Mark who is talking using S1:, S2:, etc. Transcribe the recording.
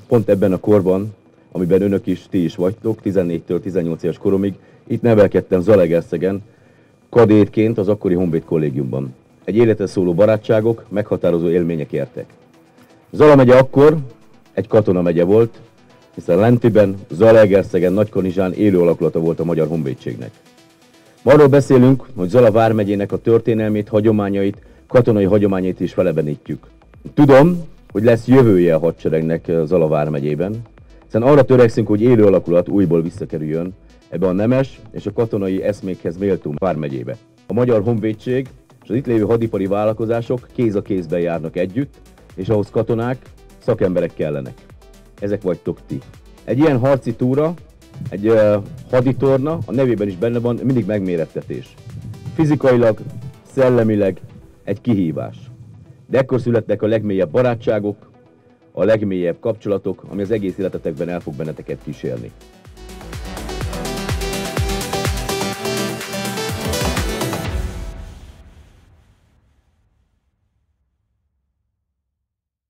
S1: pont ebben a korban, amiben önök is, ti is vagytok, 14-től 18 éves koromig, itt nevelkedtem Zalaegerszegen, kadétként az akkori Honvéd kollégiumban. Egy életre szóló barátságok, meghatározó élmények értek. Zala megye akkor egy katona megye volt, hiszen Lentiben, Zalaegerszegen, Nagykanizsán élő alakulata volt a Magyar Honvédségnek. Ma arról beszélünk, hogy Zala vármegyének a történelmét, hagyományait, katonai hagyományait is felebenítjük. Tudom, hogy lesz jövője a hadseregnek Zala vármegyében, hiszen arra törekszünk, hogy élő alakulat újból visszakerüljön ebbe a nemes és a katonai eszmékhez méltó vármegyébe. A Magyar Honvédség és az itt lévő hadipari vállalkozások kéz a kézben járnak együtt, és ahhoz katonák, szakemberek kellenek. Ezek vagytok ti. Egy ilyen harci túra, egy haditorna, a nevében is benne van, mindig megmérettetés. Fizikailag, szellemileg egy kihívás. De ekkor születnek a legmélyebb barátságok, a legmélyebb kapcsolatok, ami az egész életetekben el fog benneteket kísérni.